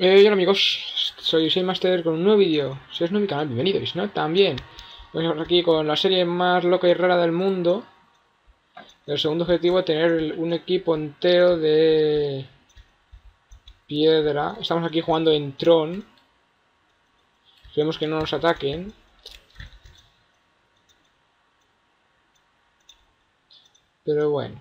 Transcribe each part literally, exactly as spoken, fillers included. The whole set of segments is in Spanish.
Eh, hola amigos, soy Master con un nuevo vídeo. Si os no mi canal, bienvenido, y si no, también. Estamos aquí con la serie más loca y rara del mundo. El segundo objetivo, tener un equipo entero de piedra. Estamos aquí jugando en Tron. Esperemos que no nos ataquen. Pero bueno.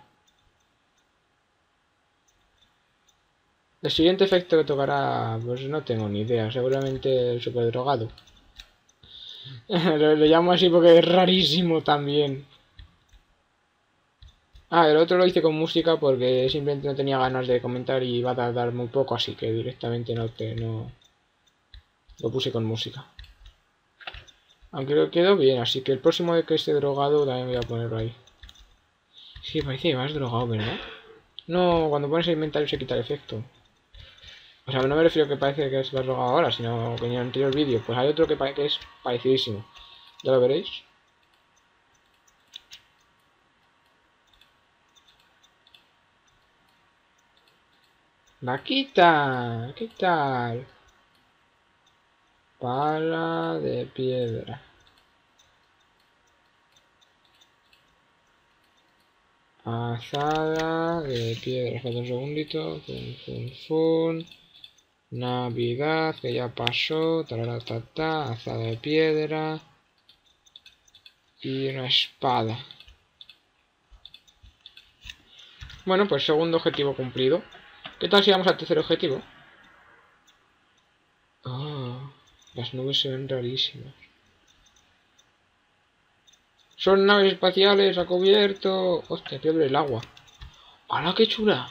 El siguiente efecto que tocará, pues no tengo ni idea. Seguramente el super drogado. lo, lo llamo así porque es rarísimo también. Ah, el otro lo hice con música porque simplemente no tenía ganas de comentar y iba a tardar muy poco, así que directamente no te no lo puse con música. Aunque lo quedó bien, así que el próximo de que esté drogado también voy a ponerlo ahí. Sí, parece que vas drogado, ¿verdad? No, cuando pones el inventario se quita el efecto. O sea, no me refiero a que parece que vas drogado ahora, sino que en el anterior vídeo. Pues hay otro que, que es parecidísimo. Ya lo veréis. Vaquita, ¿qué tal? Pala de piedra. Azada de piedra. Espera un segundito. Fun, fun, fun. Navidad, que ya pasó. Tararatata. Azada de piedra. Y una espada. Bueno, pues segundo objetivo cumplido. ¿Qué tal si vamos al tercer objetivo? Ah, las nubes se ven rarísimas. Son naves espaciales a cubierto. Hostia, que abre el agua. ¡Hala, qué chula!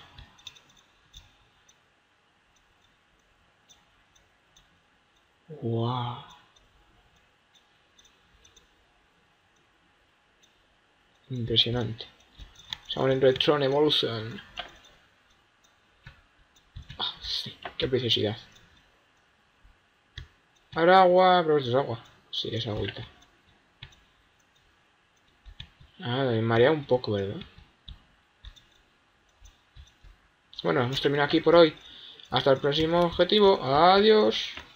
¡Guau! Impresionante. Estamos en Retron Evolution. Ah, sí, qué preciosidad. Ahora agua, pero esto es agua. Sí, es agüita. Ah, me marea un poco, ¿verdad? Bueno, hemos terminado aquí por hoy. Hasta el próximo objetivo. Adiós.